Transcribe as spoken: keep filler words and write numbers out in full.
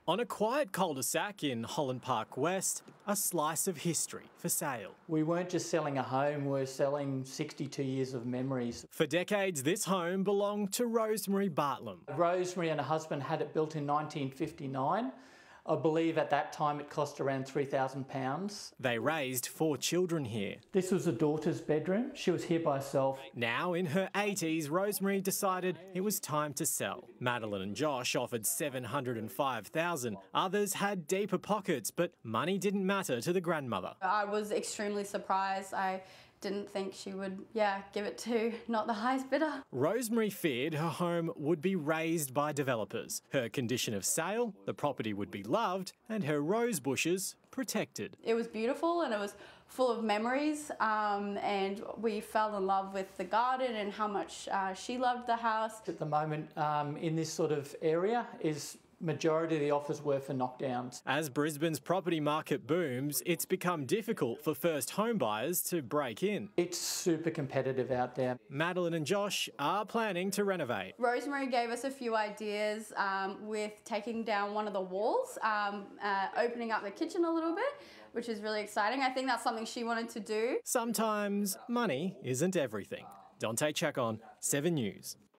On a quiet cul-de-sac in Holland Park West, a slice of history for sale. We weren't just selling a home, we were selling sixty-two years of memories. For decades, this home belonged to Rosemary Bartlam. Rosemary and her husband had it built in nineteen fifty-nine. I believe at that time it cost around three thousand pounds. They raised four children here. This was the daughter's bedroom. She was here by herself. Now, in her eighties, Rosemary decided it was time to sell. Madeline and Josh offered seven hundred five thousand dollars. Others had deeper pockets, but money didn't matter to the grandmother. I was extremely surprised. I didn't think she would, yeah, give it to not the highest bidder. Rosemary feared her home would be razed by developers. Her condition of sale, the property would be loved, and her rose bushes protected. It was beautiful and it was full of memories, um, and we fell in love with the garden and how much uh, she loved the house. At the moment, um, in this sort of area, is majority of the offers were for knockdowns. As Brisbane's property market booms, it's become difficult for first home buyers to break in. It's super competitive out there. Madeline and Josh are planning to renovate. Rosemary gave us a few ideas um, with taking down one of the walls, um, uh, opening up the kitchen a little bit, which is really exciting. I think that's something she wanted to do. Sometimes money isn't everything. Dante Chacon, Seven News.